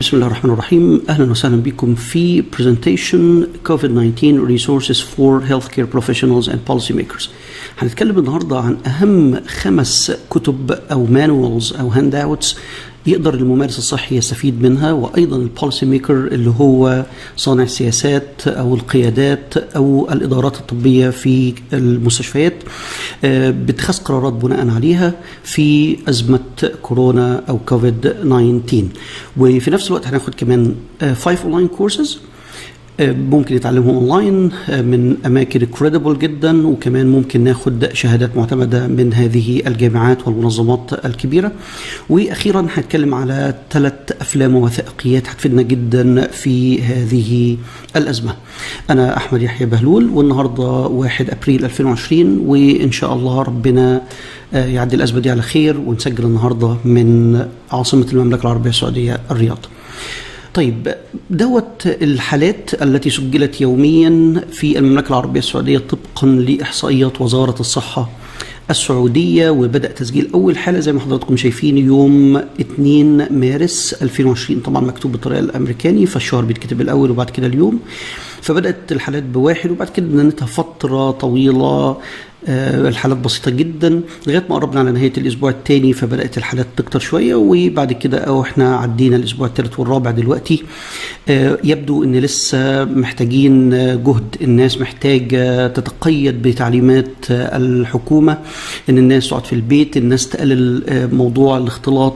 بسم الله الرحمن الرحيم. أهلا وسهلا بكم في presentation COVID-19 resources for healthcare professionals and policymakers. هنتكلم النهاردة عن أهم 5 كتب أو manuals أو handouts يقدر الممارس الصحي يستفيد منها، وأيضا البوليسي ميكر اللي هو صانع السياسات أو القيادات أو الإدارات الطبية في المستشفيات باتخاذ قرارات بناء عليها في أزمة كورونا أو COVID-19. وفي نفس الوقت هناخد كمان 5 أونلاين كورسز ممكن يتعلمهم اونلاين من اماكن كريديبل جدا، وكمان ممكن ناخد شهادات معتمده من هذه الجامعات والمنظمات الكبيره. واخيرا هنتكلم على 3 افلام ووثائقيات هتفيدنا جدا في هذه الازمه. انا احمد يحيى بهلول، والنهارده 1 ابريل 2020، وان شاء الله ربنا يعدي الازمه دي على خير، ونسجل النهارده من عاصمه المملكه العربيه السعوديه الرياض. طيب، دوت الحالات التي سجلت يوميا في المملكة العربية السعودية طبقا لإحصائيات وزارة الصحة السعودية. وبدأ تسجيل أول حالة زي ما حضراتكم شايفين يوم 2 مارس 2020. طبعا مكتوب بالطريقة الأمريكاني، فالشهر بيتكتب الأول وبعد كده اليوم. فبدأت الحالات ب1، وبعد كده ننتهى فترة طويلة الحالات بسيطة جدا لغاية ما قربنا على نهاية الأسبوع الثاني، فبدأت الحالات تكتر شوية. وبعد كده احنا عدينا الأسبوع الثالث والرابع دلوقتي. يبدو ان لسه محتاجين جهد، الناس محتاجة تتقيد بتعليمات الحكومة، ان الناس تقعد في البيت، الناس تقلل موضوع الاختلاط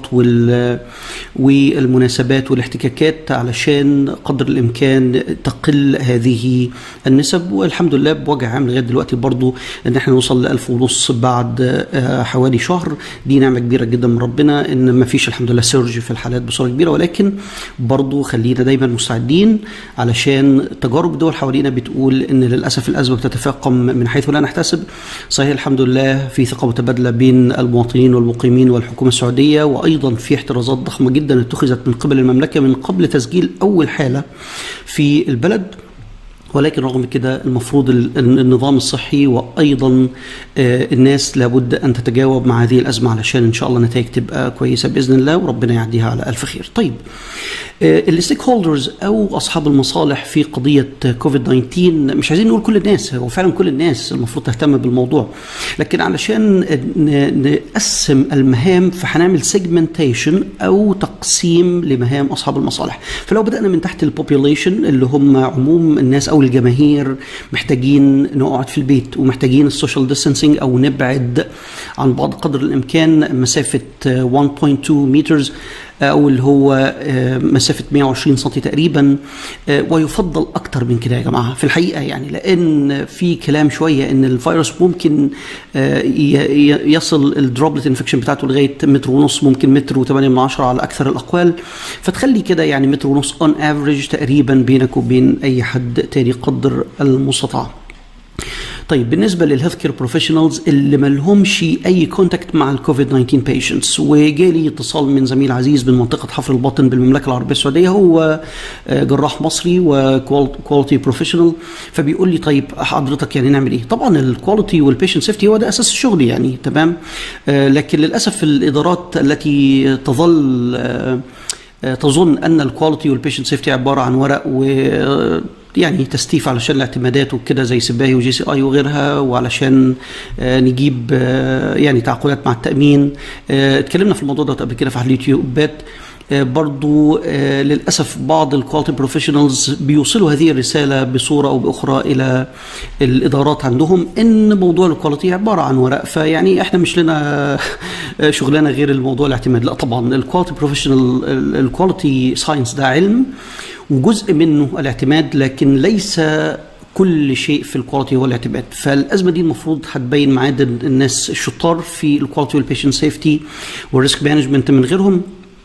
والمناسبات والاحتكاكات علشان قدر الامكان تقل هذه النسب. والحمد لله بوجه عام لغاية دلوقتي برضو ان احنا نوصل ل 1500 بعد حوالي شهر. دي نعمة كبيرة جدا من ربنا ان ما فيش الحمد لله سيرج في الحالات بصورة كبيرة، ولكن برضو خلينا دايما مستعدين علشان تجارب الدول حوالينا بتقول ان للأسف الأزمة بتتفاقم من حيث لا نحتسب. صحيح الحمد لله في ثقة متبادلة بين المواطنين والمقيمين والحكومة السعودية، وأيضا في احترازات ضخمة جدا اتخذت من قبل المملكة من قبل تسجيل أول حالة في البلد. ولكن رغم كده المفروض النظام الصحي وأيضا الناس لابد أن تتجاوب مع هذه الأزمة علشان إن شاء الله نتائج تبقى كويسة بإذن الله، وربنا يعديها على ألف خير. طيب، الستيك هولدرز أو أصحاب المصالح في قضية COVID-19، مش عايزين نقول كل الناس، هو فعلا كل الناس المفروض تهتم بالموضوع، لكن علشان نقسم المهام فهنعمل سيجمنتيشن أو تقسيم لمهام أصحاب المصالح. فلو بدأنا من تحت البوبيوليشن اللي هم عموم الناس أو الجماهير، محتاجين نقعد في البيت ومحتاجين السوشيال ديستانسينج أو نبعد عن بعض قدر الإمكان مسافة 1.2 مترز أو اللي هو مسافة 120 سنتي تقريبا، ويفضل أكتر من كده يا جماعة في الحقيقة، يعني لأن في كلام شوية إن الفيروس ممكن يصل الدروبلت انفكشن بتاعته لغاية 1.5 متر، ممكن 1.8 على أكثر الأقوال. فتخلي كده يعني 1.5 متر on average تقريبا بينك وبين أي حد تاني قدر المستطاع. طيب، بالنسبه للهيلث كير بروفيشنالز اللي ما لهمش اي كونتاكت مع الكوفيد 19 بيشنتس، وجالي اتصال من زميل عزيز من منطقه حفر الباطن بالمملكه العربيه السعوديه، هو جراح مصري وكواليتي بروفيشنال، فبيقول لي طيب حضرتك يعني نعمل ايه؟ طبعا الكواليتي والبيشنت سيفتي هو ده اساس الشغل يعني، تمام. لكن للاسف الادارات التي تظن ان الكواليتي والبيشنت سيفتي عباره عن ورق و يعني تستيف علشان الاعتمادات وكده زي سباهي وجي سي اي وغيرها، وعلشان نجيب يعني تعاقدات مع التأمين. اتكلمنا في الموضوع ده قبل كده في اليوتيوبات. برضو للأسف بعض الكواليتي بروفيشنالز بيوصلوا هذه الرسالة بصورة أو بأخرى إلى الإدارات عندهم إن موضوع الكواليتي عبارة عن ورق، فيعني إحنا مش لنا شغلانة غير الموضوع الاعتماد. لا طبعا الكواليتي بروفيشنال، الكواليتي ساينس ده علم وجزء منه الاعتماد، لكن ليس كل شيء في الكواليتي هو الاعتماد. فالازمه دي المفروض هتبين معادن الناس الشطار في الكواليتي والبيشنت سيفتي والريسك مانجمنت من غيرهم.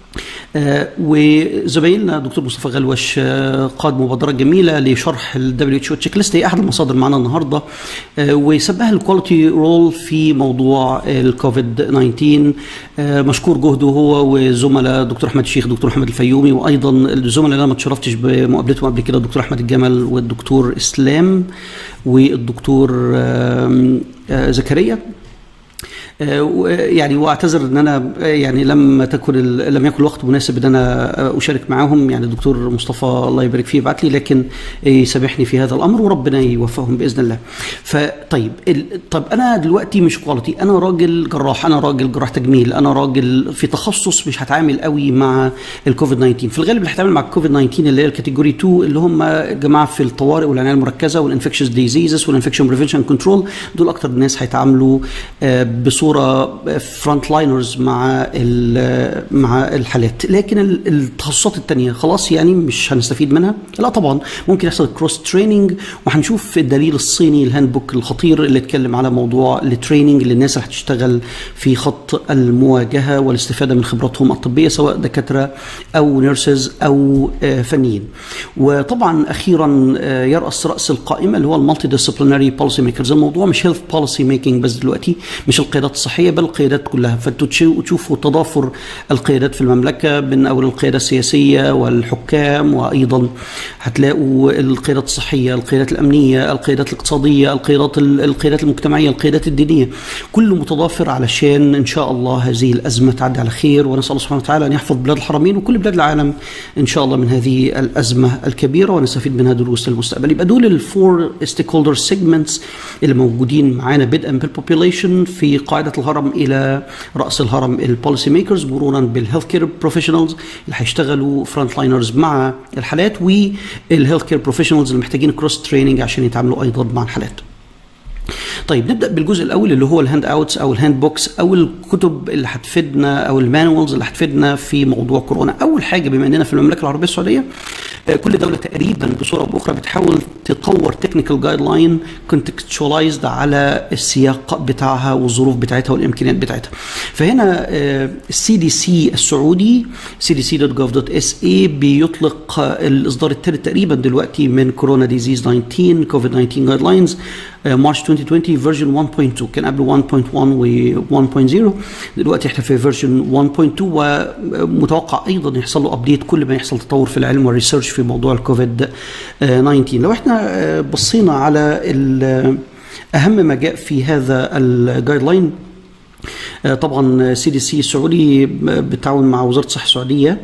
وزميلنا دكتور مصطفى غلوش قاد مبادره جميله لشرح WHO تشيك ليست، هي احد المصادر معنا النهارده، وسبها الكواليتي رول في موضوع الكوفيد 19. مشكور جهده هو وزملاء دكتور احمد الشيخ، دكتور محمد الفيومي، وايضا الزملاء اللي انا ما اتشرفتش بمقابلتهم قبل كده، الدكتور احمد الجمل والدكتور اسلام والدكتور زكريا. يعني واعتذر ان انا يعني لم يكن الوقت مناسب ان انا اشارك معاهم. يعني الدكتور مصطفى الله يبارك فيه بعت لي، لكن يسامحني في هذا الامر وربنا يوفقهم باذن الله. فطيب طب انا دلوقتي مش كواليتي، انا راجل جراح، انا راجل جراح تجميل، انا راجل في تخصص مش هتعامل قوي مع الكوفيد 19. في الغالب اللي هتعامل مع الكوفيد 19 اللي هي الكاتيجوري 2 اللي هم جماعه في الطوارئ والعنايه المركزه والانفكشوس ديزيزز والانفكشن بريفنشن كنترول، دول اكتر الناس هيتعاملوا بصوره فرونت لاينرز مع الحالات. لكن التخصصات الثانيه خلاص يعني مش هنستفيد منها؟ لا طبعا، ممكن يحصل كروس تريننج، وهنشوف الدليل الصيني الهاند بوك الخطير اللي اتكلم على موضوع التريننج للناس اللي هتشتغل في خط المواجهه والاستفاده من خبراتهم الطبيه سواء دكاتره او نيرسز او فنيين. وطبعا اخيرا يرأس رأس القائمه اللي هو المالتي ديسيبلينري بوليسي ميكرز. الموضوع مش هيلث بوليسي ميكينج بس دلوقتي، مش القيادات الصحيه بل القيادات كلها. فانتوا تشوفوا تضافر القيادات في المملكه من اول القياده السياسيه والحكام، وايضا هتلاقوا القيادات الصحيه، القيادات الامنيه، القيادات الاقتصاديه، القيادات المجتمعيه، القيادات الدينيه، كله متضافر علشان ان شاء الله هذه الازمه تعدي على خير. ونسال الله سبحانه وتعالى ان يحفظ بلاد الحرمين وكل بلاد العالم ان شاء الله من هذه الازمه الكبيره ونستفيد منها دروس للمستقبل. يبقى دول الفور ستيك هولدر سيجمنتس اللي موجودين معانا، بدءا بالبوبيوليشن في قاعده الهرم الى راس الهرم البوليسي ميكرز، مرورا بالهيلث كير بروفيشنالز اللي هيشتغلوا فرونت لاينرز مع الحالات، والهيلث كير بروفيشنالز اللي محتاجين كروس تريننج عشان يتعاملوا ايضا مع الحالات. طيب نبدا بالجزء الاول اللي هو الهاند اوتس او الهاند بوكس او الكتب اللي هتفيدنا او المانوالز اللي هتفيدنا في موضوع كورونا. اول حاجه بما اننا في المملكه العربيه السعوديه كل دوله تقريبا بصوره او باخرى بتحاول تطور تكنيكال جايد لاين كونتكستشواليزد على السياق بتاعها والظروف بتاعتها والامكانيات بتاعتها. فهنا السي دي سي السعودي cdc.gov.sa بيطلق الاصدار الثالث تقريبا دلوقتي من كورونا ديزيز 19 كوفيد 19 جايد لاينز مارش 2020 فيرجن 1.2. كان قبله 1.1 و 1.0، دلوقتي احنا في فيرجن 1.2، ومتوقع ايضا يحصل له ابديت كل ما يحصل تطور في العلم والريسيرش في موضوع الكوفيد 19. لو احنا بصينا على اهم ما جاء في هذا الجايد لاين، طبعا سي دي سي السعودي بالتعاون مع وزاره الصحه السعوديه،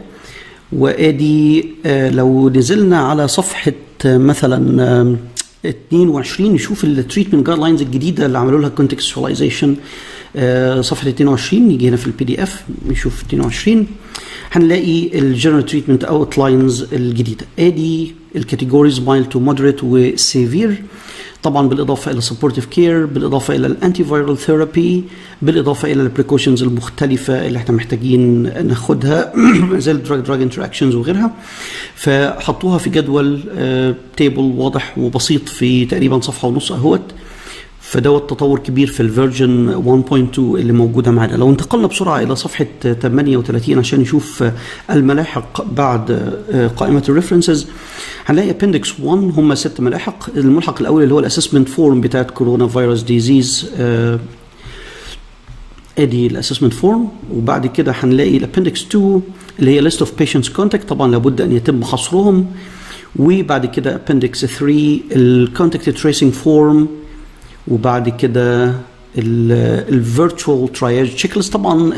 وادي لو نزلنا على صفحه مثلا 22 نشوف التريتمنت جايد لاينز الجديده اللي عملوا لها كونتكستواليزيشن. صفحه 22 نيجي هنا في البي دي اف نشوف 22 هنلاقي الجنرال تريتمنت اوت لاينز الجديده. ادي الكاتيجوريز مايل تو مودريت وسيفير، طبعا بالاضافه الى سبورتيف كير، بالاضافه الى الانتي فيرال ثيرابي، بالاضافه الى البريكوشنز المختلفه اللي احنا محتاجين ناخدها زي الدراج انتراكشنز وغيرها. فحطوها في جدول تيبل واضح وبسيط في تقريبا صفحه ونص اهوت. فدوت تطور كبير في الفيرجن 1.2 اللي موجوده معانا. لو انتقلنا بسرعه الى صفحه 38 عشان نشوف الملاحق بعد قائمه الريفرنسز، هنلاقي ابندكس 1 هم 6 ملاحق. الملحق الاول اللي هو الاسسمنت فورم بتاعت كورونا فيروس ديزيز، ادي الاسسمنت فورم. وبعد كده هنلاقي الابندكس 2 اللي هي ليست اوف بيشنتس كونتاكت، طبعا لابد ان يتم حصرهم. وبعد كده ابندكس 3 الكونتاكت تريسنج فورم، وبعد كده الفيرتشوال تراياج تشيك ليست. طبعا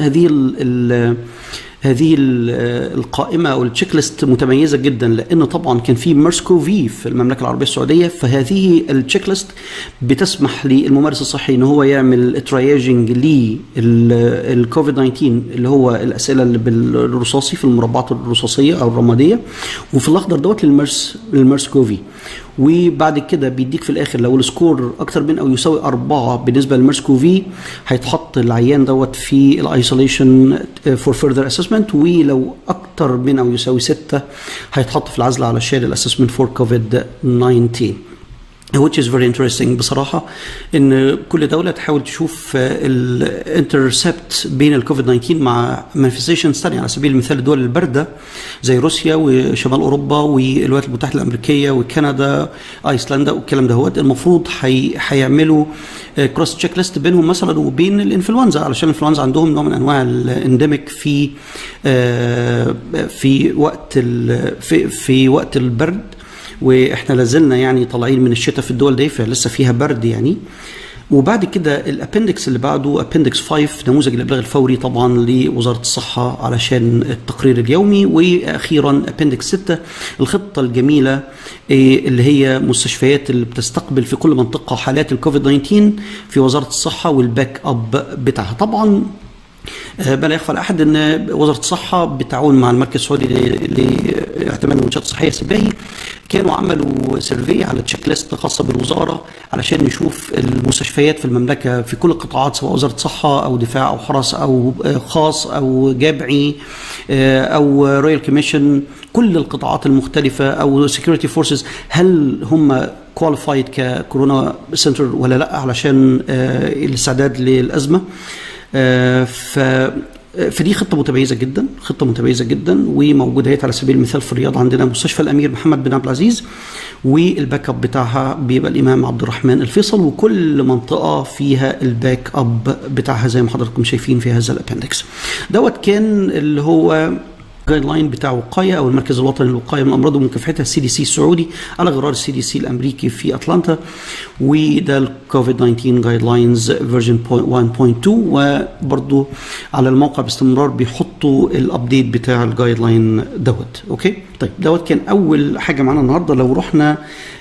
هذه القائمه او التشيك ليست متميزه جدا، لان طبعا كان في ميرس كوفي في المملكه العربيه السعوديه، فهذه التشيك ليست بتسمح للممارس الصحي ان هو يعمل تراياجنج للكوفيد 19 اللي هو الاسئله اللي بالرصاصي في المربعات الرصاصيه او الرماديه، وفي الاخضر دوت للميرس كوفي. وبعد كده بيديك في الاخر لو السكور اكتر من او يساوي 4 بالنسبه للميرس كوفي هيتحط العيان دوت في الايسوليشن فور فيرذر اسسمنت، ولو اكتر من او يساوي 6 هيتحط في العزل علشان الاسسمنت فور كوفيد 19. which is very interesting بصراحة، إن كل دولة تحاول تشوف الانترسبت بين الكوفيد 19 مع manifestations ثانية. على سبيل المثال الدول الباردة زي روسيا وشمال أوروبا والولايات المتحدة الأمريكية وكندا أيسلندا والكلام ده، هو المفروض هيعملوا كروس تشيك ليست بينهم مثلا وبين الانفلونزا، علشان الانفلونزا عندهم نوع من أنواع الانديميك في وقت البرد، واحنا لازلنا يعني طالعين من الشتاء في الدول دي فلسه فيها برد يعني. وبعد كده الابندكس اللي بعده ابندكس 5 نموذج الابلاغ الفوري طبعا لوزاره الصحه علشان التقرير اليومي. واخيرا ابندكس 6 الخطه الجميله اللي هي مستشفيات اللي بتستقبل في كل منطقه حالات الكوفيد 19 في وزاره الصحه والباك اب بتاعها. طبعا بلا يخفى على احد ان وزاره الصحه بالتعاون مع المركز السعودي لاعتماد المنشات الصحيه سباهي كانوا عملوا سيرفي على تشيك ليست خاصه بالوزاره علشان نشوف المستشفيات في المملكه في كل القطاعات سواء وزاره صحه او دفاع او حرس او خاص او جامعي او رويال كوميشن، كل القطاعات المختلفه او سكيورتي فورسز، هل هم كواليفايد ككورونا سنتر ولا لا علشان الاستعداد للازمه. فدي خطه متميزه جدا، خطه متميزه جدا وموجوده على سبيل المثال في الرياض عندنا مستشفى الامير محمد بن عبد العزيز، والباك اب بتاعها بيبقى الامام عبد الرحمن الفيصل، وكل منطقه فيها الباك اب بتاعها زي ما حضراتكم شايفين في هذا الابندكس. دوت كان اللي هو جايد لاين بتاع وقايه او المركز الوطني للوقايه من الامراض ومكافحتها CDC السعودي على غرار CDC الامريكي في اتلانتا، وده الكوفيد 19 جايد لاينز فيرجن 1.2، وبرضه على الموقع باستمرار بيحطوا الابديت بتاع الجايد لاين دوت. اوكي طيب دوت كان اول حاجه معانا النهارده. لو رحنا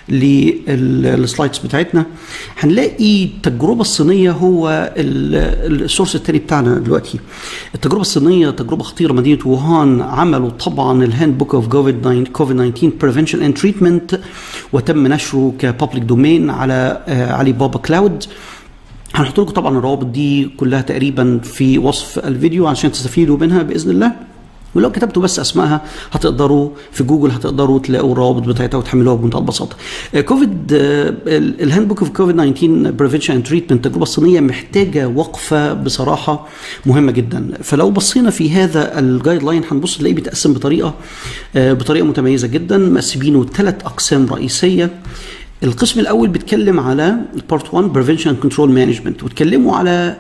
للسلايدز بتاعتنا هنلاقي التجربه الصينيه هو السورس الثاني بتاعنا دلوقتي. التجربه الصينيه تجربه خطيره، مدينه ووهان عملوا طبعا الهاند بوك اوف كوفيد 19 بريفنشن اند تريتمنت وتم نشره كبابليك دومين على علي بابا كلاود. هنحط لكم طبعا الروابط دي كلها تقريبا في وصف الفيديو عشان تستفيدوا منها باذن الله، ولو كتبتوا بس اسمائها هتقدروا في جوجل هتقدروا تلاقوا الروابط بتاعتها وتحملوها بمنتهى البساطه. كوفيد الهاند بوك اوف كوفيد 19 بريفنشن اند تريتمنت التجربه الصينيه محتاجه وقفه بصراحه مهمه جدا. فلو بصينا في هذا الجايد لاين هنبص نلاقيه بيتقسم بطريقه متميزه جدا، مقسمينه 3 اقسام رئيسيه. القسم الاول بيتكلم على بارت 1 بريفنشن كنترول مانجمنت، واتكلموا على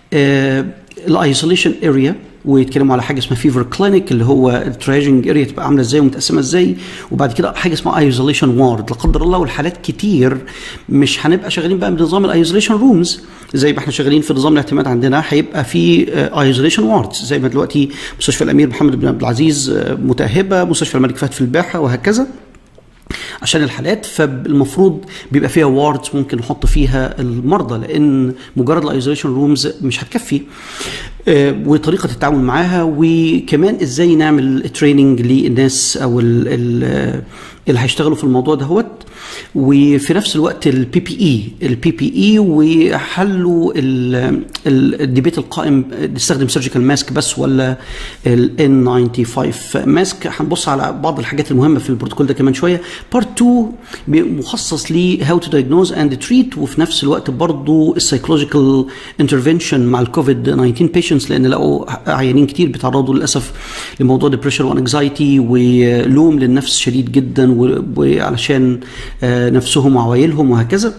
الايزوليشن اريا، ويتكلموا على حاجه اسمها فيفر كلينيك اللي هو التراجنج اريا تبقى عامله ازاي ومتقسمه ازاي، وبعد كده حاجه اسمها ايزوليشن وارد. لا قدر الله والحالات كتير مش هنبقى شغالين بقى بنظام الايزوليشن رومز زي ما احنا شغالين في نظام الاعتماد عندنا، هيبقى في ايزوليشن وارد زي ما دلوقتي مستشفى الامير محمد بن عبد العزيز متاهبه، مستشفى الملك فهد في الباحه وهكذا عشان الحالات. فالمفروض بيبقى فيها واردز ممكن نحط فيها المرضى، لان مجرد الايزوليشن رومز مش هتكفي، وطريقه التعامل معاها، وكمان ازاي نعمل تريننج للناس او اللي هيشتغلوا في الموضوع دهوت. وفي نفس الوقت البي بي اي وحلوا الديبيت القائم نستخدم سيرجيكال ماسك بس ولا ال N95 ماسك. هنبص على بعض الحاجات المهمه في البروتوكول ده كمان شويه. بارت 2 مخصص ل how to diagnose and treat، وفي نفس الوقت برضو السايكولوجيكال انترفنشن مع الكوفيد 19 بيشنتس، لان لقوا عيانين كتير بيتعرضوا للاسف لموضوع ديبريشن وانكزايتي ولوم للنفس شديد جدا وعلشان نفسهم وعوائلهم وهكذا.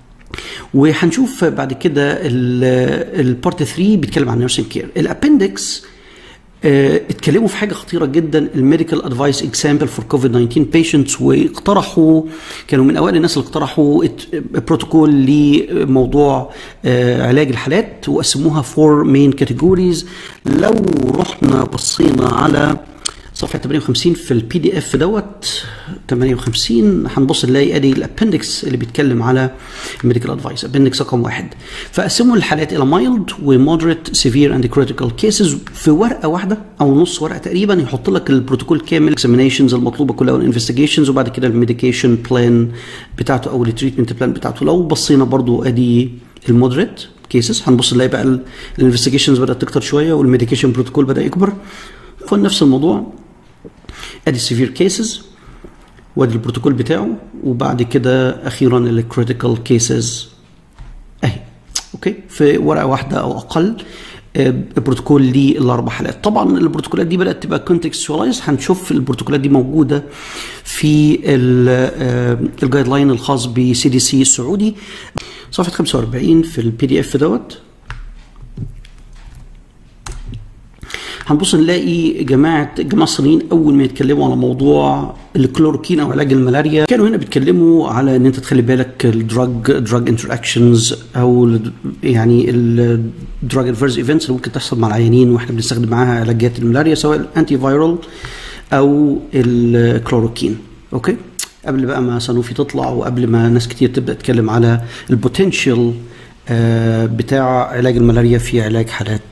وهنشوف بعد كده البارت 3 بيتكلم عن نيرسينج كير. الابندكس اتكلموا في حاجه خطيره جدا، الميديكال ادفايس اكزامبل فور كوفيد 19 بيشنتس، واقترحوا كانوا من اوائل الناس اللي اقترحوا بروتوكول لموضوع علاج الحالات وقسموها 4 مين كاتيجوريز. لو رحنا بصينا على صفحه 58 في البي دي اف دوت 58 هنبص نلاقي ادي الابندكس اللي بيتكلم على الميديكال ادفايس، ابندكس رقم 1. فقسموا الحالات الى مايلد ومودريت سيفير اند كريتيكال كيسز في ورقه واحده او نص ورقه تقريبا، يحط لك البروتوكول كامل، اكزامينيشنز المطلوبه كلها والانفستيجيشنز، وبعد كده الميديكيشن بلان بتاعته او التريتمنت بلان بتاعته. لو بصينا برضو ادي المودريت كيسز هنبص نلاقي بقى الانفستيجيشنز بدات تكتر شويه والميديكيشن بروتوكول بدا يكبر. فنفس الموضوع ادي السيفير كيسز وادي البروتوكول بتاعه، وبعد كده اخيرا الكريتيكال كيسز اهي. اوكي في ورقه واحده او اقل بروتوكول للاربع حالات. طبعا البروتوكولات دي بدات تبقى كونتكستواليز، هنشوف البروتوكولات دي موجوده في الجايد لاين الخاص بسي دي سي السعودي صفحه 45 في البي دي اف دوت. هنبص نلاقي جماعه الصينيين اول ما يتكلموا على موضوع الكلوروكين او علاج الملاريا كانوا هنا بيتكلموا على ان انت تخلي بالك دراج انتراكشنز او يعني الدراج ادفيرس ايفنتس اللي ممكن تحصل مع العيانين واحنا بنستخدم معاها علاجات الملاريا سواء الانتي فايرال او الكلوروكين. اوكي، قبل بقى ما سانوفي تطلع وقبل ما ناس كتير تبدا تتكلم على البوتنشال بتاع علاج الملاريا في علاج حالات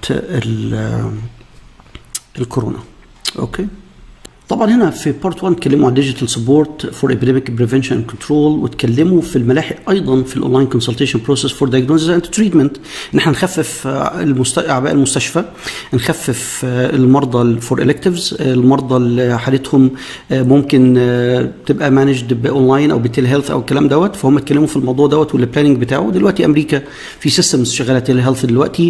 الكورونا. اوكي، طبعا هنا في بارت 1 اتكلموا عن ديجيتال سبورت فور ابيديميك بريفنشن اند كنترول، واتكلموا في الملاحق ايضا في الاونلاين كونسلتيشن بروسيس فور دايجنوزز اند تريتمنت ان احنا نخفف اعباء المستشفى، نخفف المرضى فور الكتيفز، المرضى اللي حالتهم ممكن تبقى مانجد باونلاين او بالتيلي هيلث او الكلام دوت، فهم اتكلموا في الموضوع دوت والبلاننج بتاعه. دلوقتي امريكا في سيستمز شغاله تيلي هيلث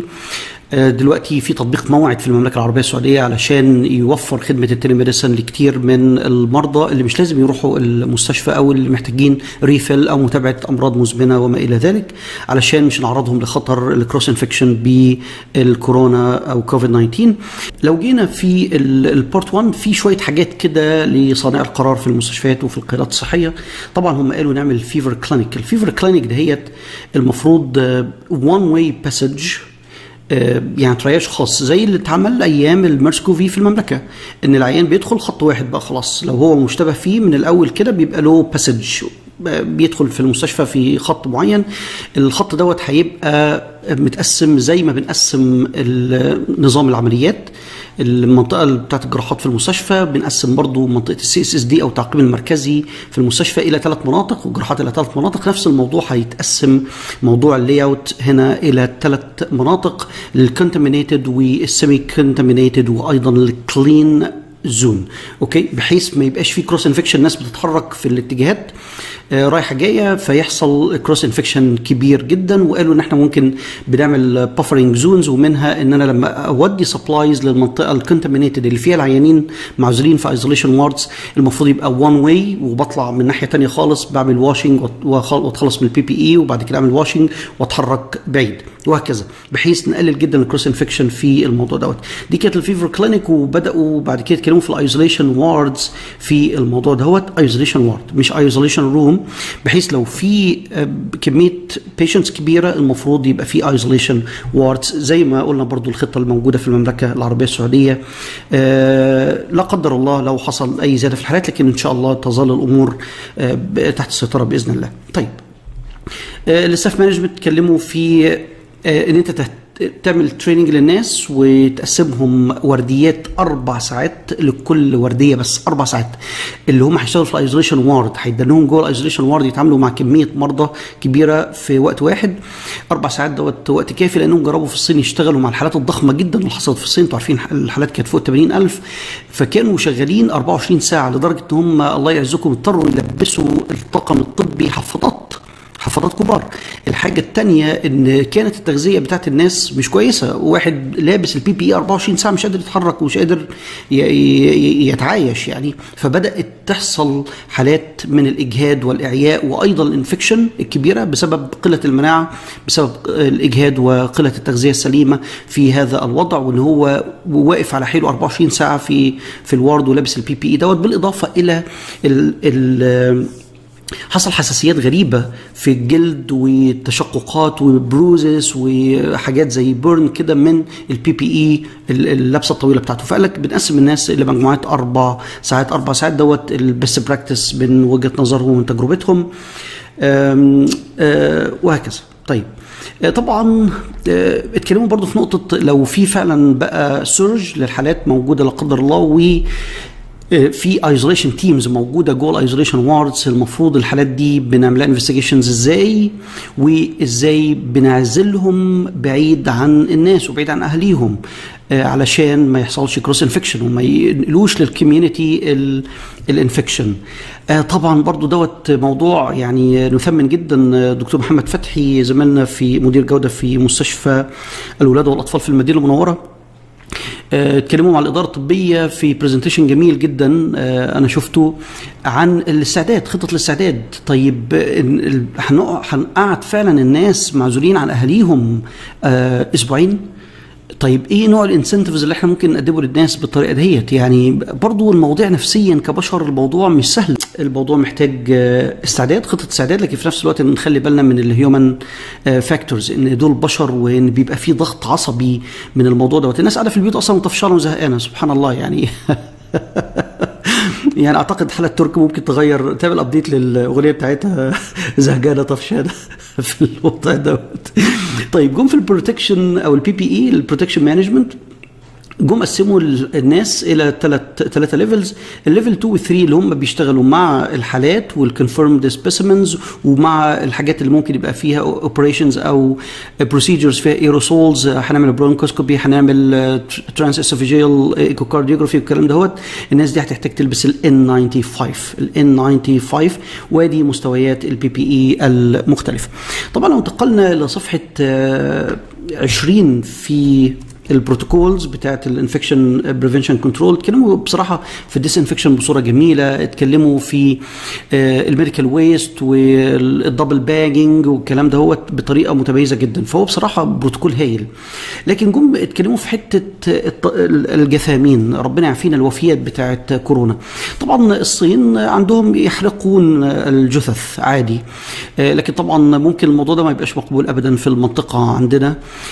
دلوقتي في تطبيق موعد في المملكه العربيه السعوديه علشان يوفر خدمه التيلي ميديسن لكتير من المرضى اللي مش لازم يروحوا المستشفى او اللي محتاجين ريفل او متابعه امراض مزمنه وما الى ذلك، علشان مش نعرضهم لخطر الكروس انفكشن بالكورونا او كوفيد 19. لو جينا في البارت 1 في شويه حاجات كده لصانع القرار في المستشفيات وفي القيادات الصحيه. طبعا هم قالوا نعمل فيفر كلينيك. الفيفر كلينيك دهيت المفروض وان واي باسج، يعني ترياج خاص زي اللي اتعمل ايام الميرس كوفي في المملكه، ان العيان بيدخل خط واحد بقى خلاص، لو هو مشتبه فيه من الاول كده بيبقى له باسج، بيدخل في المستشفى في خط معين. الخط دوت هيبقى متقسم زي ما بنقسم نظام العمليات، المنطقه بتاعت الجراحات في المستشفى بنقسم برضو منطقه السي اس اس دي او التعقيم المركزي في المستشفى الى 3 مناطق، والجراحات الى 3 مناطق. نفس الموضوع هيتقسم موضوع اللاي اوت هنا الى 3 مناطق، الكونتامينيتد والسيمي كونتامينيتد وايضا الكلين زون. اوكي، بحيث ما يبقاش في كروس انفكشن، الناس بتتحرك في الاتجاهات رايحه جايه فيحصل كروس انفكشن كبير جدا. وقالوا ان احنا ممكن بنعمل بافرنج زونز، ومنها ان انا لما اودي سبلايز للمنطقه الكونتامينيتد اللي فيها العيانين معزولين في ايزوليشن واردز المفروض يبقى وان واي، وبطلع من ناحيه ثانيه خالص بعمل واشنج واتخلص من البي بي اي، وبعد كده اعمل واشنج واتحرك بعيد وهكذا، بحيث نقلل جدا الكروس انفكشن في الموضوع دوت. دي كانت الفيفر كلينيك. وبداوا بعد كده يتكلموا في الايزوليشن واردز في الموضوع دوت، ايزوليشن وارد مش ايزوليشن روم، بحيث لو في كميه بيشنتس كبيره المفروض يبقى في ايزوليشن واردز زي ما قلنا برضو الخطه الموجوده في المملكه العربيه السعوديه. لا قدر الله لو حصل اي زياده في الحالات، لكن ان شاء الله تظل الامور تحت السيطره باذن الله. طيب، الستاف مانجمنت اتكلموا في ان انت تعمل تريننج للناس وتقسمهم ورديات 4 ساعات لكل ورديه، بس 4 ساعات اللي هم هيشتغلوا في الايزوليشن وارد هيدنهم جوه الايزوليشن وارد يتعاملوا مع كميه مرضى كبيره في وقت واحد. 4 ساعات دوت وقت كافي، لانهم جربوا في الصين يشتغلوا مع الحالات الضخمه جدا اللي حصلت في الصين. انتوا عارفين الحالات كانت فوق 80,000، فكانوا شغالين 24 ساعه لدرجه ان هم الله يعزكم اضطروا يلبسوا الطاقم الطبي حفاضات كبار. الحاجه الثانيه ان كانت التغذيه بتاعت الناس مش كويسه، واحد لابس البي بي 24 ساعه مش قادر يتحرك ومش قادر يتعايش يعني، فبدات تحصل حالات من الاجهاد والاعياء وايضا الانفكشن الكبيره بسبب قله المناعه، بسبب الاجهاد وقله التغذيه السليمه في هذا الوضع، وان هو واقف على حيله 24 ساعه في الوارد ولابس البي بي اي دوت. بالاضافه الى حصل حساسيات غريبة في الجلد وتشققات وبروزس وحاجات زي بيرن كده من البي بي اي اللبسة الطويلة بتاعته. فقال لك بنقسم الناس إلى مجموعات 4 ساعات دوت البست براكتس من وجهة نظرهم ومن تجربتهم وهكذا. طيب، طبعا اتكلموا برضو في نقطة لو في فعلا بقى سيرج للحالات موجودة لا قدر الله، و في ايزوليشن تيمز موجوده جوه الايزوليشن واردز، المفروض الحالات دي بنعملها انفستيجيشنز ازاي، وازاي بنعزلهم بعيد عن الناس وبعيد عن اهليهم علشان ما يحصلش كروس انفكشن وما ينقلوش للكوميونتي الانفكشن. طبعا برضو دوت موضوع يعني نثمن جدا دكتور محمد فتحي زميلنا في مدير جوده في مستشفى الولاده والاطفال في المدينه المنوره. اتكلموا مع الإدارة الطبية في برزنتيشن جميل جدا أنا شفته عن الاستعداد، خطة الاستعداد. طيب هنقعد فعلا الناس معزولين عن أهليهم 2 أسبوع؟ طيب ايه نوع الانسنتيفز اللي احنا ممكن نقدمه للناس بالطريقه ديت؟ يعني برضو الموضوع نفسيا كبشر الموضوع مش سهل، الموضوع محتاج استعداد، خطه استعداد، لكن في نفس الوقت نخلي بالنا من الهيومن فاكتورز، ان دول بشر وان بيبقى في ضغط عصبي من الموضوع دوت. الناس قاعده في البيوت اصلا مطفشانه وزهقانه سبحان الله يعني. يعني اعتقد حلقه ترك ممكن تغير، تعمل ابديت للاغنيه بتاعتها زهقانه طفشانه في الوضع دوت. طيب جم في البروتكشن او البي بي اي، البروتكشن مانجمنت، جم قسموا الناس الى ثلاثه ليفلز. الليفل 2 و 3 اللي هم بيشتغلوا مع الحالات والكونفيرمد سبيسيمنز ومع الحاجات اللي ممكن يبقى فيها اوبريشنز او بروسيجرز فيها ايروسولز، هنعمل برونكوسكوبي، هنعمل ترانس اسوفيجيال ايكوكارديوجرافي والكلام دهوت. الناس دي هتحتاج تلبس الN 95 وادي مستويات البي بي اي المختلفه. طبعا لو انتقلنا لصفحه 20 في البروتوكولز بتاعت الانفكشن بريفنشن كنترول، اتكلموا بصراحه في الديسانفكشن بصوره جميله، اتكلموا في الميديكال ويست والدبل باجنج والكلام ده هو بطريقه متميزه جدا، فهو بصراحه بروتوكول هايل. لكن جم اتكلموا في حته الجثامين، ربنا يعافينا الوفيات بتاعت كورونا. طبعا الصين عندهم يحرقون الجثث عادي، لكن طبعا ممكن الموضوع ده ما يبقاش مقبول ابدا في المنطقه عندنا،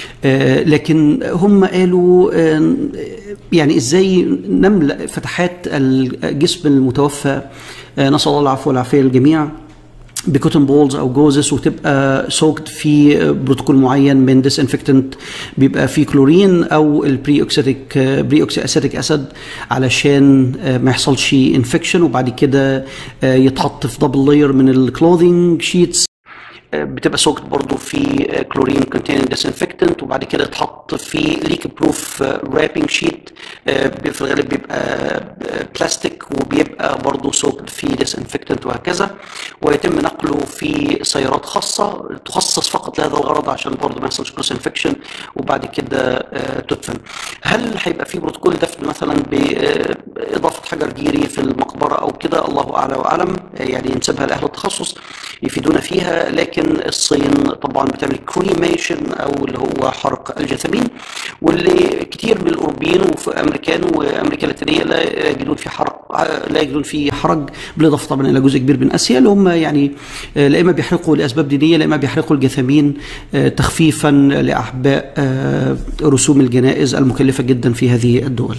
لكن هم قالوا يعني ازاي نملأ فتحات الجسم المتوفى، نسأل الله العفو والعافية للجميع، بكوتن بولز او جوزس، وتبقى سوكت في بروتوكول معين من ديسانفكتنت بيبقى فيه كلورين او البري اوكسي اسيتيك اسيد علشان ما يحصلش انفكشن، وبعد كده يتحط في دبل لاير من الكلوذينج شيتس بتبقى سوكت برضو في كلورين كونتيننج ديسانفكتنت، وبعد كده يتحط في ليك بروف رابينج شيت في الغالب بيبقى بلاستيك وبيبقى برضو سوكت في ديسانفكتنت، وهكذا. ويتم نقله في سيارات خاصه تخصص فقط لهذا الغرض عشان برضو ما يحصلش كروس انفكشن، وبعد كده تدفن. هل هيبقى في بروتوكول دفن مثلا باضافه حجر جيري في المقبره او كده؟ الله اعلى واعلم، يعني نسيبها لاهل التخصص يفيدونا فيها. لكن الصين طبعا بتعمل كريميشن او اللي هو حرق الجثامين، واللي كتير من الاوروبيين وفي امريكان وامريكا اللاتينيه لا يجدون فيه حرج، بالاضافه طبعا الى جزء كبير من اسيا اللي هم يعني لا اما بيحرقوا لاسباب دينيه، لا اما بيحرقوا الجثامين تخفيفا لاعباء رسوم الجنائز المكلفه جدا في هذه الدول.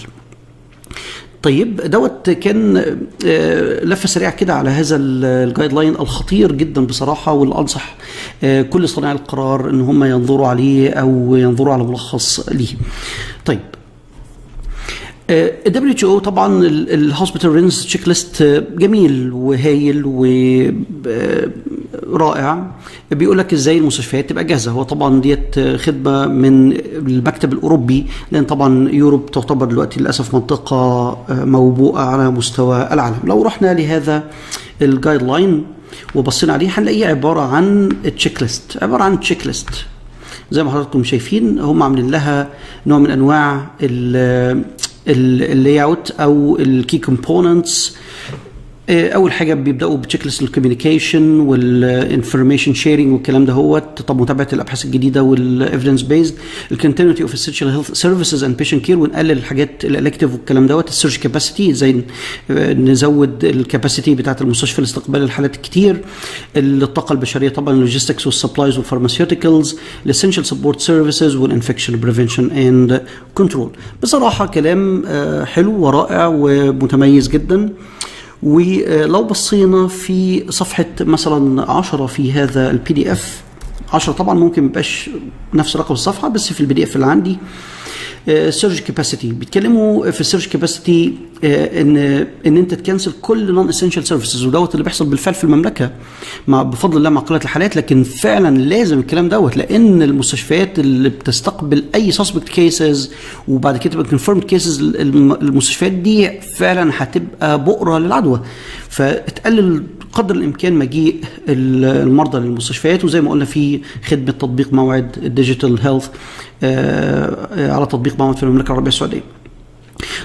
طيب دوت كان لفه سريعه كده على هذا الجايد لاين الخطير جدا بصراحه، واللي انصح كل صانعي القرار ان هم ينظروا عليه او ينظروا على ملخص ليه. طيب ال WHO طبعا الهوسبيتال رينز تشيك ليست جميل وهايل ورائع، بيقول لك ازاي المستشفيات تبقى جاهزه. هو طبعا ديت خدمه من المكتب الاوروبي، لان طبعا يوروب تعتبر دلوقتي للاسف منطقه موبوءه على مستوى العالم. لو رحنا لهذا الجايد لاين وبصينا عليه هنلاقيه عباره عن تشيك ليست، عباره عن تشيك ليست زي ما حضراتكم شايفين. هم عاملين لها نوع من انواع اللاي اوت او الكي كومبوننتس. اول حاجه بيبداوا بتشيك ليست الكوميونيكيشن والانفورميشن شيرنج والكلام ده هو طب متابعه الابحاث الجديده والايفيدنس بيزد، الكونتينيوتي اوف اسينشال هيلث سيرفيسز اند بيشنت كير، ونقلل الحاجات الالكتيف والكلام دوت، السيرج كاباسيتي ازاي نزود الكاباسيتي بتاعه المستشفى لاستقبال الحالات الكتير، الطاقه البشريه طبعا اللوجيستكس والسبلايز والفارماسيوتيكالز، الاسينشال سبورت سيرفيسز والانفكشن بريفنشن اند كنترول. بصراحه كلام حلو ورائع ومتميز جدا. ولو بصينا في صفحة مثلا 10 في هذا البي دي اف، 10 طبعا ممكن ميبقاش نفس رقم الصفحة، بس في البي دي اف اللي عندي سيرج كاباسيتي بيتكلموا في السيرج كاباسيتي ان انت تكنسل كل نون اسينشال سيرفيسز، ودوت اللي بيحصل بالفعل في المملكه بفضل الله مع قله الحالات. لكن فعلا لازم الكلام دوت، لان المستشفيات اللي بتستقبل اي سسبكت كيسز وبعد كده تبقى كونفيرمد كيسز، المستشفيات دي فعلا هتبقى بؤره للعدوى، فتقلل قدر الامكان مجيء المرضى للمستشفيات. وزي ما قلنا في خدمه تطبيق موعد الديجيتال هيلث على تطبيق موعد في المملكه العربيه السعوديه.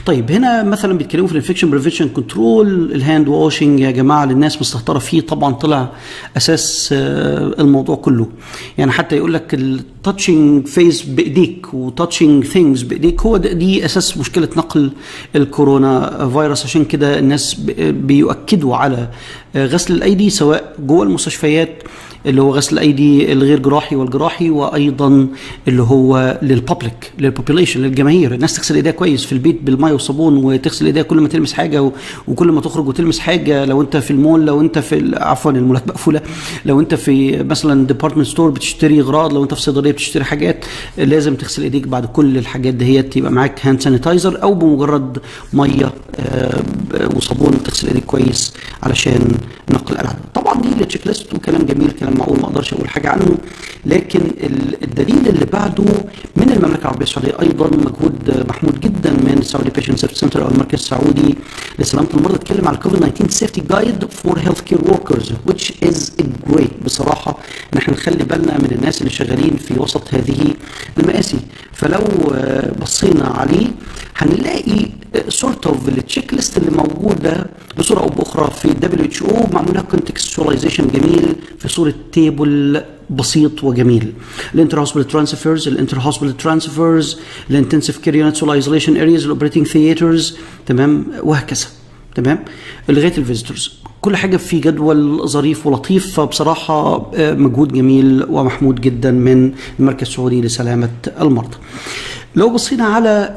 طيب هنا مثلا بيتكلموا في الانفكشن بريفنشن كنترول، الهاند واشنج يا جماعه للناس مستهتره فيه، طبعا طلع اساس الموضوع كله. يعني حتى يقول لك التاتشنج فيس بايديك وتاتشنج ثينجز بايديك، هو دي اساس مشكله نقل الكورونا فيروس. عشان كده الناس بيؤكدوا على غسل الايدي سواء جوه المستشفيات اللي هو غسل الايدي الغير جراحي والجراحي، وايضا اللي هو للبابليك للبوبيليشن للجماهير. الناس تغسل ايديها كويس في البيت بالماء والصابون، وتغسل ايديها كل ما تلمس حاجه وكل ما تخرج وتلمس حاجه. لو انت في المول، لو انت في عفوا المولات مقفوله، لو انت في مثلا ديبارتمنت ستور بتشتري اغراض، لو انت في صيدليه بتشتري حاجات، لازم تغسل ايديك بعد كل الحاجات دهيت. يبقى معاك هاند سانيتايزر او بمجرد ميه وصابون تغسل ايديك كويس علشان نقل الألعاب. طبعا دي تشيك ليست وكلام جميل، كلام معقول ما اقدرش اقول حاجه عنه. لكن الدليل اللي بعده من المملكه العربيه السعوديه، ايضا مجهود محمود جدا من السعودي بيشنت سيرفيس سنتر او المركز السعودي لسلامه المرضى، اتكلم على الكوفيد 19 سيفتي جايد فور هيلث كير وركرز which is great. بصراحه ان احنا نخلي بالنا من الناس اللي شغالين في وسط هذه المآسي. فلو بصينا عليه هنلاقي سورت اوف التشيك ليست اللي موجوده بصوره او باخرى في WHO معمولها كونتكستواليزيشن جميل في صوره تيبل بسيط وجميل. الانتر هوسبيتال ترانسفيرز، الانتر هوسبيتال ترانسفيرز، الانتنسيف كير يونتس والايزوليشن ارياز، الاوبريتنج ثياترز، تمام، وهكذا. تمام لغايه الفيزيتورز، كل حاجه في جدول ظريف ولطيف. فبصراحه مجهود جميل ومحمود جدا من المركز السعودي لسلامه المرضى. لو بصينا على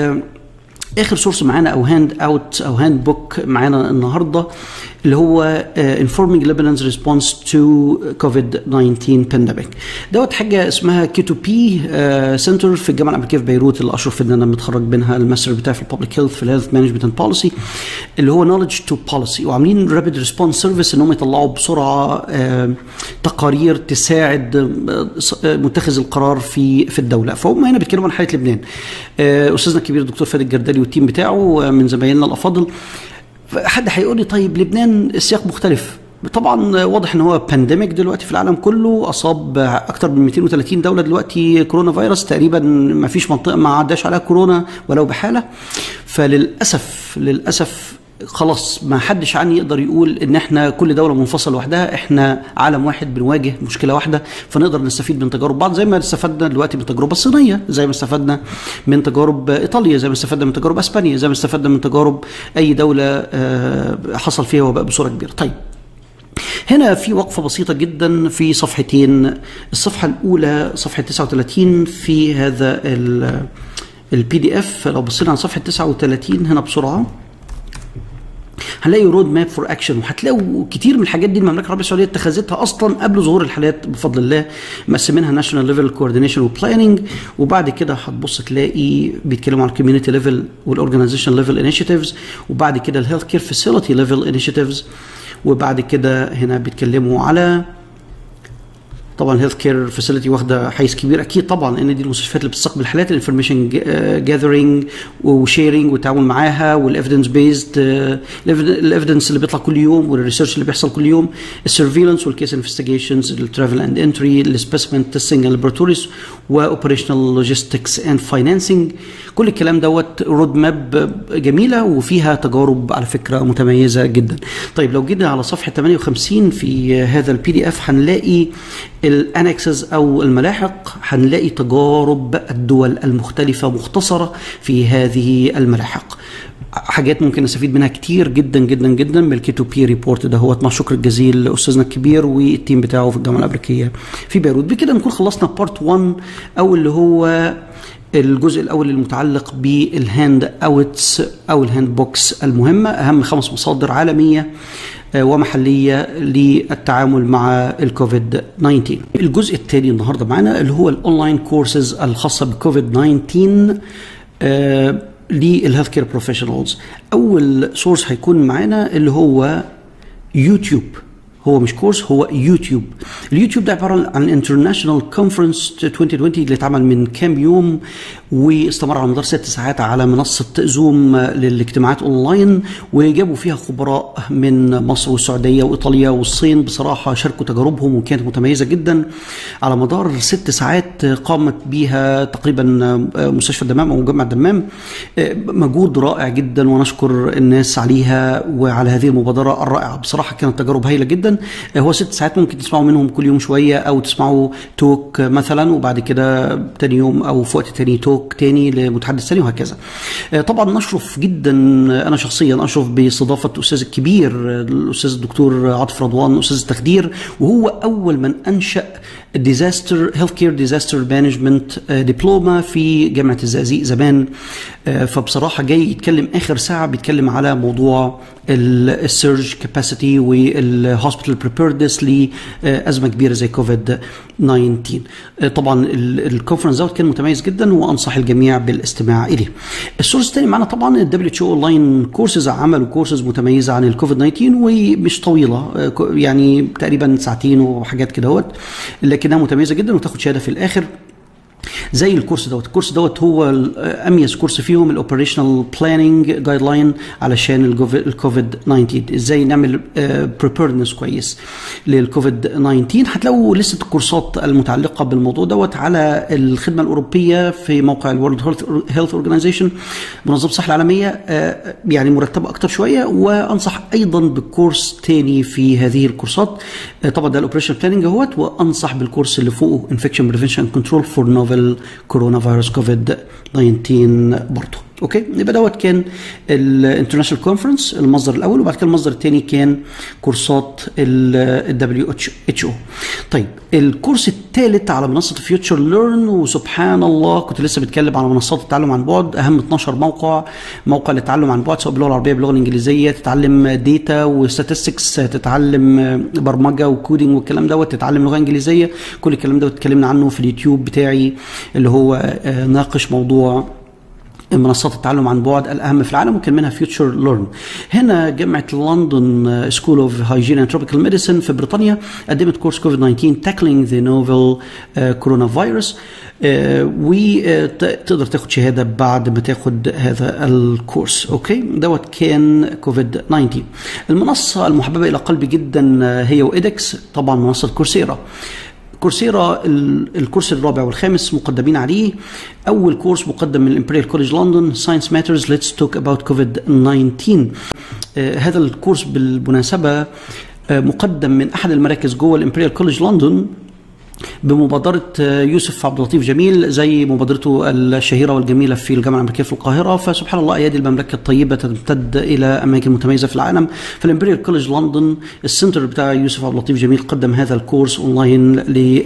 اخر سورس معانا او هاند اوت او هاند بوك معانا النهارده، اللي هو Informing Lebanon's Response to COVID-19 Pandemic. دوت حاجه اسمها K2P سنتر في الجامعه الامريكيه في بيروت، اللي اشرف ان انا متخرج منها الماستر بتاعي في الببليك هيلث في الهيلث مانجمنت اند بوليسي، اللي هو نوليدج تو بوليسي. وعاملين رابيد ريسبونس سيرفيس انهم يطلعوا بسرعه تقارير تساعد متخذ القرار في الدوله. فهم هنا بيتكلموا عن حاله لبنان. استاذنا الكبير الدكتور فادي الجردلي والتيم بتاعه من زمايلنا الافاضل. حد هيقول لي طيب لبنان السياق مختلف. طبعا واضح ان هو بانديميك دلوقتي في العالم كله، اصاب اكتر من 230 دوله دلوقتي كورونا فيروس، تقريبا ما فيش منطقه ما عداش عليها كورونا ولو بحاله. فللاسف خلاص ما حدش عني يقدر يقول ان احنا كل دوله منفصله لوحدها، احنا عالم واحد بنواجه مشكله واحده. فنقدر نستفيد من تجارب بعض، زي ما استفدنا دلوقتي من التجربه الصينيه، زي ما استفدنا من تجارب ايطاليا، زي ما استفدنا من تجارب اسبانيا، زي ما استفدنا من تجارب اي دوله حصل فيها وباء بصوره كبيره. طيب هنا في وقفة بسيطة جدا في صفحتين. الصفحة الأولى صفحة 39 في هذا الPDF. لو بصينا على صفحة 39 هنا بسرعة هنلاقي رود ماب فور اكشن، وهتلاقوا كتير من الحاجات دي المملكه العربيه السعوديه اتخذتها اصلا قبل ظهور الحالات بفضل الله، مقسمينها ناشونال ليفل كوردينيشن وبلاننج. وبعد كده هتبص تلاقي بيتكلموا على الكوميونتي ليفل والاورجنايزيشن ليفل انيشيتيفز، وبعد كده الهيلث كير فاسيلتي ليفل انيشيتيفز، وبعد كده هنا بيتكلموا على طبعا الهيلث كير فاسيلتي واخده حيز كبير اكيد طبعا، لان دي المستشفيات اللي بتستقبل حالات، الانفورميشن جاذرينج وشيرنج والتعامل معاها، والافيدنس بيزد الافيدنس اللي بيطلع كل يوم، والريسيرش اللي بيحصل كل يوم، السيرفيلانس والكيس انفستيجيشنز، الترافل اند انتري، السبيسمنت تيستنج اند لابوراتوريز، واوبريشنال لوجيستكس اند فاينانسنج. كل الكلام دوت رود ماب جميله وفيها تجارب على فكره متميزه جدا. طيب لو جينا على صفحه 58 في هذا الPDF هنلاقي الانكسز او الملاحق، هنلاقي تجارب الدول المختلفه مختصره في هذه الملاحق. حاجات ممكن نستفيد منها كتير جدا جدا جدا من K2P ريبورت ده. هو مع شكر الجزيل لاستاذنا الكبير والتيم بتاعه في الجامعه الامريكيه في بيروت. بكده نكون خلصنا بارت 1 او اللي هو الجزء الاول المتعلق بالهاند اوتس او الهاند بوكس المهمه، اهم 5 مصادر عالميه ومحليه للتعامل مع الكوفيد 19. الجزء الثاني النهارده معانا اللي هو الاونلاين كورسز الخاصه بالكوفيد 19 للهيلث كير بروفيشنالز. اول سورس هيكون معانا اللي هو يوتيوب، هو مش كورس، هو يوتيوب. اليوتيوب ده عباره عن انترناشونال كونفرنس 2020 اللي اتعمل من كام يوم واستمر على مدار 6 ساعات على منصه زوم للاجتماعات اونلاين، وجابوا فيها خبراء من مصر والسعوديه وايطاليا والصين. بصراحه شاركوا تجاربهم وكانت متميزه جدا. على مدار 6 ساعات قامت بيها تقريبا مستشفى الدمام او جامعه الدمام. مجهود رائع جدا ونشكر الناس عليها وعلى هذه المبادره الرائعه. بصراحه كانت تجارب هايله جدا. هو 6 ساعات ممكن تسمعوا منهم كل يوم شويه، او تسمعوا توك مثلا وبعد كده تاني يوم او في وقت تاني توك تاني لمتحدث ثاني وهكذا. طبعا نشرف جدا، انا شخصيا اشرف باستضافه الاستاذ الكبير الاستاذ الدكتور عاطف رضوان استاذ التخدير، وهو اول من انشا ديزاستر هيلث كير ديزاستر مانجمنت دبلومه في جامعه الزقازيق زمان. فبصراحه جاي يتكلم اخر ساعه بيتكلم على موضوع السيرج كاباسيتي والهوسبيتال بريبيردنس لازمه كبيره زي كوفيد 19. طبعا الكونفرنس دوت كان متميز جدا وانصح الجميع بالاستماع اليه. السورس الثاني معنا طبعا WHO اونلاين كورسز، عملوا كورسز متميزه عن الكوفيد 19 ومش طويله، يعني تقريبا ساعتين وحاجات كده اهوت، لكنها متميزه جدا وتاخد شهاده في الاخر زي الكورس دوت. الكورس دوت هو اميز كورس فيهم الاوبريشنال بلاننج جايد لاين علشان الكوفيد 19، ازاي نعمل بريبيرنس كويس للكوفيد 19. هتلاقوا لسه الكورسات المتعلقه بالموضوع دوت على الخدمه الاوروبيه في موقع الورلد هيلث اورجانيزيشن، منظمه الصحه العالميه، يعني مرتبه اكتر شويه. وانصح ايضا بكورس تاني في هذه الكورسات، طبعا ده الاوبريشنال بلاننج اهوت، وانصح بالكورس اللي فوقه انفكشن بريفنشن كنترول فور نوفل كورونا فيروس كوفيد 19 برضه. اوكي، يبقى دوت كان الانترناشونال كونفرنس المصدر الاول، وبعد كده المصدر الثاني كان كورسات WHO. طيب الكورس الثالث على منصه فيوتشر ليرن، وسبحان الله كنت لسه بتكلم على منصات التعلم عن بعد، اهم 12 موقع للتعلم عن بعد، سواء باللغه العربيه باللغه الانجليزيه، تتعلم ديتا وستاتستكس، تتعلم برمجه وكودينج والكلام دوت، تتعلم لغه انجليزيه. كل الكلام دوت اتكلمنا عنه في اليوتيوب بتاعي اللي هو ناقش موضوع منصات التعلم عن بعد الأهم في العالم، وكان منها فيوتشر ليرن. هنا جامعة لندن سكول اوف هايجين اند تروبيكال ميديسن في بريطانيا قدمت كورس كوفيد 19 تاكلينج ذا نوفل كورونا فيروس، وتقدر تاخد شهادة بعد ما تاخد هذا الكورس. اوكي، دوت كان كوفيد 19. المنصة المحببة إلى قلبي جدا هي وإيدكس، طبعا منصة كورسيرا. الكورس الرابع والخامس مقدمين عليه. اول كورس مقدم من الامبريال كوليج لندن، ساينس ماترز ليتس توك اباوت كوفيد 19. هذا الكورس بالمناسبه مقدم من احد المراكز جوه الامبريال كوليج لندن بمبادرة يوسف عبد اللطيف جميل، زي مبادرته الشهيرة والجميلة في الجامعة الأمريكية في القاهرة. فسبحان الله أيادي المملكة الطيبة تمتد إلى أماكن متميزة في العالم. فالإمبريال كوليج لندن السنتر بتاع يوسف عبد اللطيف جميل قدم هذا الكورس أونلاين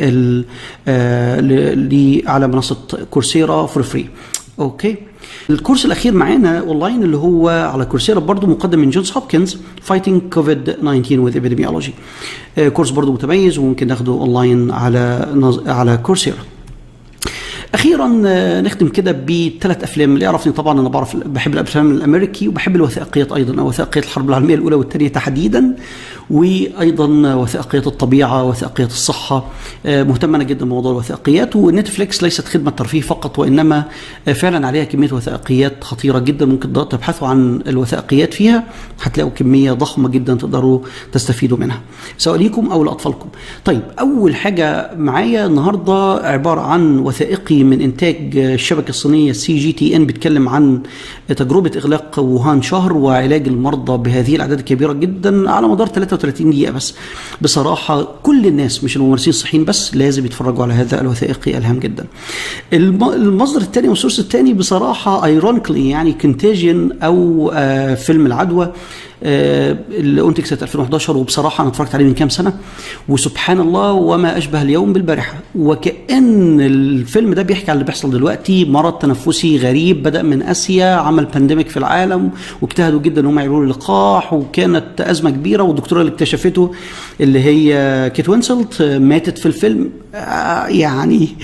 على منصة كورسيرا فور فري. أوكي، الكورس الأخير معانا أونلاين اللي هو على كورسيرا برضو مقدم من جونز هوبكنز Fighting COVID-19 with Epidemiology. كورس برضو متميز وممكن ناخده أونلاين على كورسيرا. اخيرا نختم كده بثلاث افلام. اللي يعرفني طبعا انا بحب الافلام الامريكي وبحب الوثائقيات ايضا، او وثائقيات الحرب العالميه الاولى والثانيه تحديدا، وايضا وثائقيات الطبيعه، وثائقيات الصحه. مهتم انا جدا بموضوع الوثائقيات، ونتفليكس ليست خدمه ترفيه فقط، وانما فعلا عليها كميه وثائقيات خطيره جدا. ممكن تبحثوا عن الوثائقيات فيها هتلاقوا كميه ضخمه جدا تقدروا تستفيدوا منها سواء ليكم او لاطفالكم. طيب اول حاجه معايا النهارده عباره عن وثائقي من انتاج الشبكه الصينيه CGTN، بيتكلم عن تجربه اغلاق ووهان شهر وعلاج المرضى بهذه الاعداد الكبيره جدا على مدار 33 دقيقه بس. بصراحه كل الناس مش الممارسين الصحيين بس لازم يتفرجوا على هذا الوثائقي، الهام جدا. المصدر الثاني والسورس الثاني بصراحه ايرونيكلي يعني كونتاجيون او فيلم العدوى اللي انتج سنه 2011، وبصراحه انا اتفرجت عليه من كام سنه، وسبحان الله وما اشبه اليوم بالبارحه. وكأن الفيلم ده بيحكي عن اللي بيحصل دلوقتي، مرض تنفسي غريب بدا من اسيا، عمل بانديميك في العالم، واجتهدوا جدا ان هم يعملوا لقاح، وكانت ازمه كبيره. والدكتوره اللي اكتشفته اللي هي كيت وينسلت ماتت في الفيلم. يعني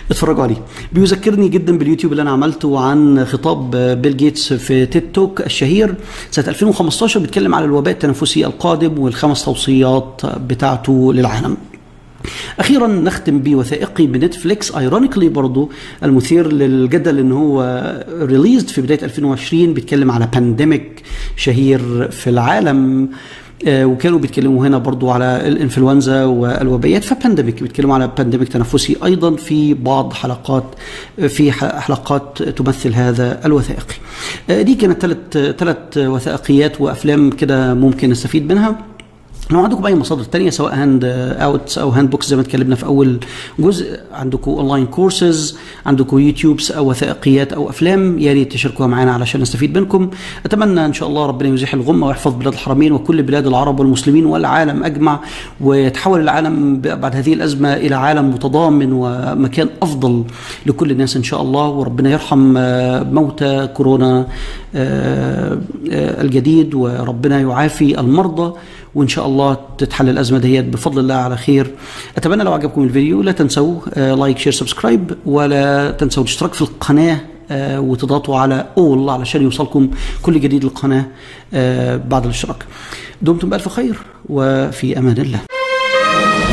اتفرجوا عليه. بيذكرني جدا باليوتيوب اللي انا عملته عن خطاب بيل جيتس في تيد توك الشهير سنه 2015، بيتكلم على الوباء التنفسي القادم وال5 توصيات بتاعته للعالم. اخيرا نختم بوثائقي بنتفليكس ايرونيكلي برضو المثير للجدل ان هو ريليزد في بدايه 2020، بيتكلم على بانديميك شهير في العالم، وكانوا بيتكلموا هنا برضو على الانفلونزا والوبيات، فبانديميك بيتكلموا على بانديميك تنفسي ايضا في بعض حلقات تمثل هذا الوثائقي. دي كانت ثلاث وثائقيات وافلام كده ممكن نستفيد منها. لو عندكم اي مصادر تانية سواء هاند اوتس او هاند بوكس زي ما اتكلمنا في اول جزء، عندكم اونلاين كورسز، عندكم يوتيوبس او وثائقيات او افلام، يا ريت تشاركوها معنا علشان نستفيد منكم. اتمنى ان شاء الله ربنا يزيح الغمه ويحفظ بلاد الحرمين وكل بلاد العرب والمسلمين والعالم اجمع، ويتحول العالم بعد هذه الازمه الى عالم متضامن ومكان افضل لكل الناس ان شاء الله. وربنا يرحم موتى كورونا الجديد، وربنا يعافي المرضى، وإن شاء الله تتحل الأزمة ديت بفضل الله على خير. أتمنى لو عجبكم الفيديو لا تنسوا لايك شير سبسكرايب، ولا تنسوا الاشتراك في القناة وتضغطوا على all علشان يوصلكم كل جديد للقناة بعد الاشتراك. دمتم بألف خير وفي أمان الله.